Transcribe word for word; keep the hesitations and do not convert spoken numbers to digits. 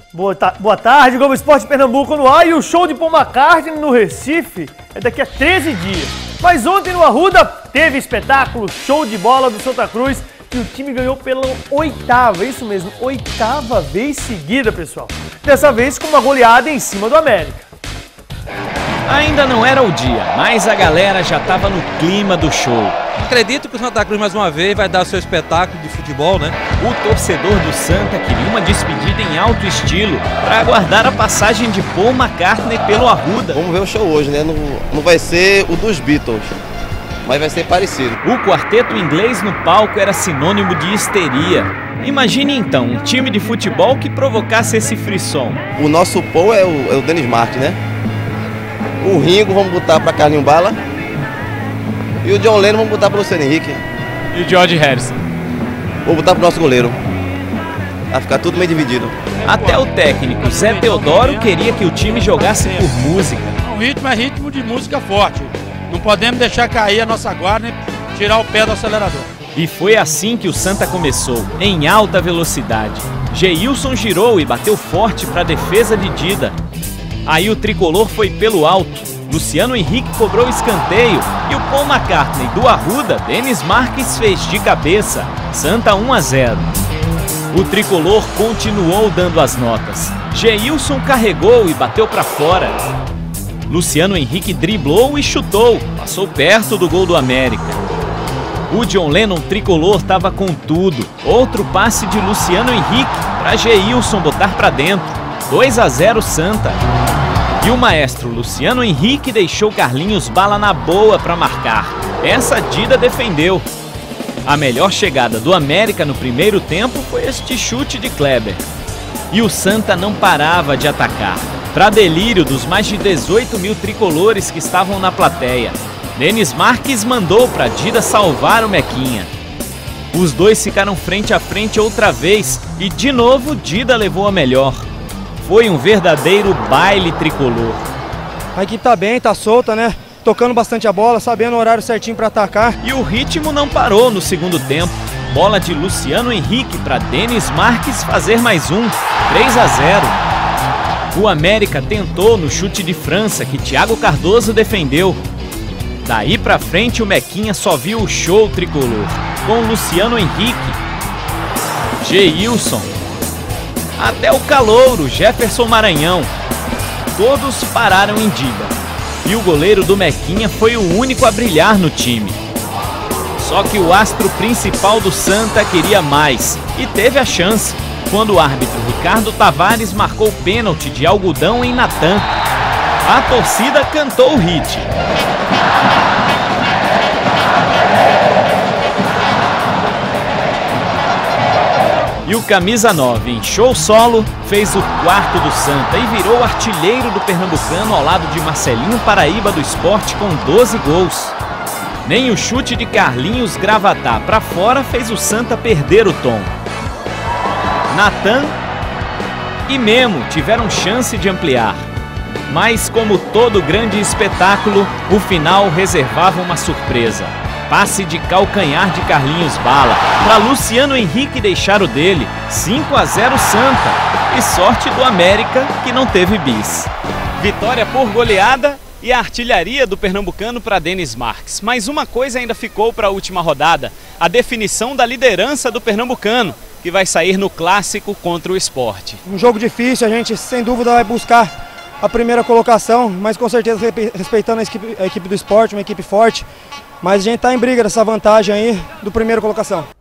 Boa, ta boa tarde, Globo Esporte Pernambuco no ar, e o show de Paul McCartney no Recife é daqui a treze dias. Mas ontem no Arruda teve espetáculo, show de bola do Santa Cruz, e o time ganhou pela oitava, isso mesmo, oitava vez seguida, pessoal. Dessa vez com uma goleada em cima do América. Ainda não era o dia, mas a galera já estava no clima do show. Acredito que o Santa Cruz mais uma vez vai dar seu espetáculo de futebol, né? O torcedor do Santa queria uma despedida em alto estilo para aguardar a passagem de Paul McCartney pelo Arruda. Vamos ver o show hoje, né? Não, não vai ser o dos Beatles, mas vai ser parecido. O quarteto inglês no palco era sinônimo de histeria. Imagine então um time de futebol que provocasse esse frisson. O nosso Paul é o, é o Denis Marques, né? O Ringo vamos botar para Carlinhos Bala. E o John Lennon vamos botar para o Luciano Henrique. E o George Harrison? Vou botar para o nosso goleiro. Vai ficar tudo meio dividido. Até o técnico Zé Teodoro queria que o time jogasse por música. O ritmo é ritmo de música forte. Não podemos deixar cair a nossa guarda e tirar o pé do acelerador. E foi assim que o Santa começou, em alta velocidade. Geilson girou e bateu forte para a defesa de Dida. Aí o tricolor foi pelo alto. Luciano Henrique cobrou o escanteio e o Paul McCartney do Arruda, Denis Marques, fez de cabeça. Santa um a zero. O tricolor continuou dando as notas. Geilson carregou e bateu para fora. Luciano Henrique driblou e chutou, passou perto do gol do América. O John Lennon tricolor estava com tudo. Outro passe de Luciano Henrique para Geilson botar para dentro. dois a zero Santa. E o maestro Luciano Henrique deixou Carlinhos Bala na boa para marcar. Essa Dida defendeu. A melhor chegada do América no primeiro tempo foi este chute de Kleber. E o Santa não parava de atacar, para delírio dos mais de dezoito mil tricolores que estavam na plateia. Denis Marques mandou para Dida salvar o Mequinha. Os dois ficaram frente a frente outra vez e de novo Dida levou a melhor. Foi um verdadeiro baile tricolor. A equipe tá bem, tá solta, né? Tocando bastante a bola, sabendo o horário certinho para atacar. E o ritmo não parou no segundo tempo. Bola de Luciano Henrique para Denis Marques fazer mais um, três a zero. O América tentou no chute de França, que Thiago Cardoso defendeu. Daí pra frente o Mequinha só viu o show tricolor, com Luciano Henrique, Geilson, até o calouro Jefferson Maranhão. Todos pararam em Dida. E o goleiro do Mequinha foi o único a brilhar no time. Só que o astro principal do Santa queria mais e teve a chance, quando o árbitro Ricardo Tavares marcou pênalti de algodão em Natan. A torcida cantou o hit. E o camisa nove, em show solo, fez o quarto do Santa e virou artilheiro do Pernambucano ao lado de Marcelinho Paraíba do Sport com doze gols. Nem o chute de Carlinhos Gravatar para fora fez o Santa perder o tom. Natan e Memo tiveram chance de ampliar. Mas como todo grande espetáculo, o final reservava uma surpresa. Passe de calcanhar de Carlinhos Bala para Luciano Henrique deixar o dele, cinco a zero Santa. E sorte do América que não teve bis. Vitória por goleada e a artilharia do pernambucano para Denis Marques. Mas uma coisa ainda ficou para a última rodada, a definição da liderança do pernambucano, que vai sair no clássico contra o Sport. Um jogo difícil, a gente sem dúvida vai buscar a primeira colocação, mas com certeza respeitando a equipe, a equipe do Sport, uma equipe forte. Mas a gente está em briga dessa vantagem aí do primeiro colocação.